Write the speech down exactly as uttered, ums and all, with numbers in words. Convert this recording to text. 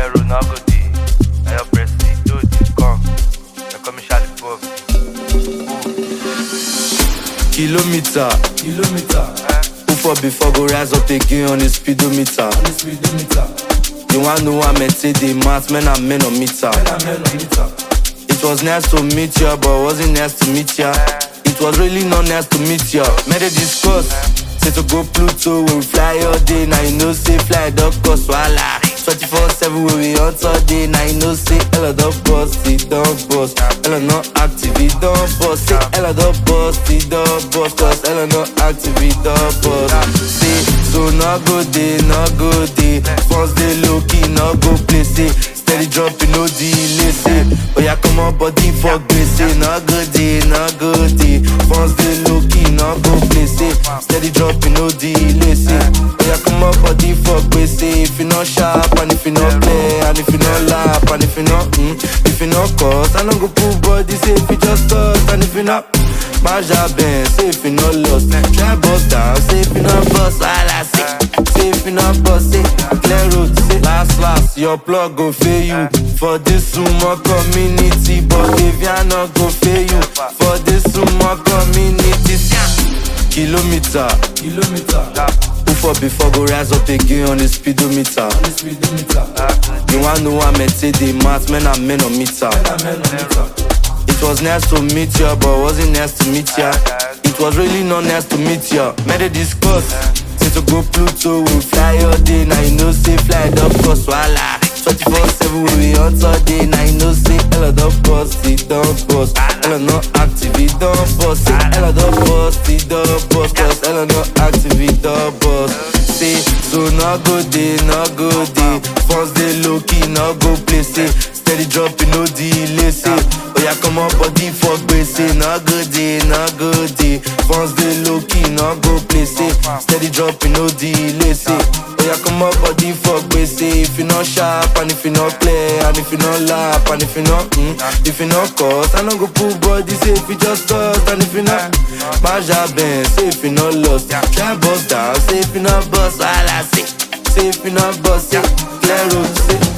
road no go dey. Na your president do this come. They call me Charlie Bob. Kilometer, Kilometer, who for before go rise up again on the speedometer. on the speedometer. You wanna know how men say the math, men and men on meter. Men are men on meter. It was nice to meet ya, but wasn't nice to meet ya. It was really not nice to meet ya. Made a discuss, say to go Pluto, we fly all day. Now you know say fly dog cost wala. twenty-four seven we we on all day. Now you know say Ella dog boss, it dog boss. Ella not active, it dog boss. Say Ella dog boss, it dog boss. Cause Ella not active, it dog boss. Say so no go day, no go day. First day low key, no go play. Say steady dropping, no delay. Say oh yeah, come on body for grace. Say no go day, no go day. First day low key, no go play. Say steady dropping, no delay. Say oh yeah, come on body for grace. Say if you not sharp and if you not play and if you not laugh and if you not mm, if you not cause I don't go pull body. Say if you just cause and if you not Maja Ben, say if you not lost, try bust down. Say if you not bust, all I say. Say if you not bust, say clear road. Say last last, your plug go fail you for this sumo community, but if you not go fail you for this sumo community. Kilometer, Kilometer, who for before go rise up again on the speedometer. on the speedometer. You wanna know how men say the math, men and men on meter. Men are men on meter. It was nice to meet ya, but wasn't nice to meet ya. It was really not nice to meet ya. Made a discuss, say to go Pluto, we fly all day. Now you know say fly dog cost wala. twenty-four seven we we on all day. Now you know say Ella dog boss, it dog boss. Ella not active, it dog boss. Say Ella dog boss, it dog boss. Cause Ella not active, it dog boss. Say so no go day, no go day. First day low key, no go play. Say steady dropping, no delay. Say oh yeah, come on body for grace. Say no go day, no go day. First day low key, no go play. Say steady dropping, no delay. Say oh yeah, come on body for grace. Say if you not sharp and if you not play and if you not laugh and if you not mm, if you not cause I don't go pull body. Say if you just cause and if you not Maja Ben, say if you not lost, try bust down. Say if you not bust, all I say. Say if you not bust, say clear road. Say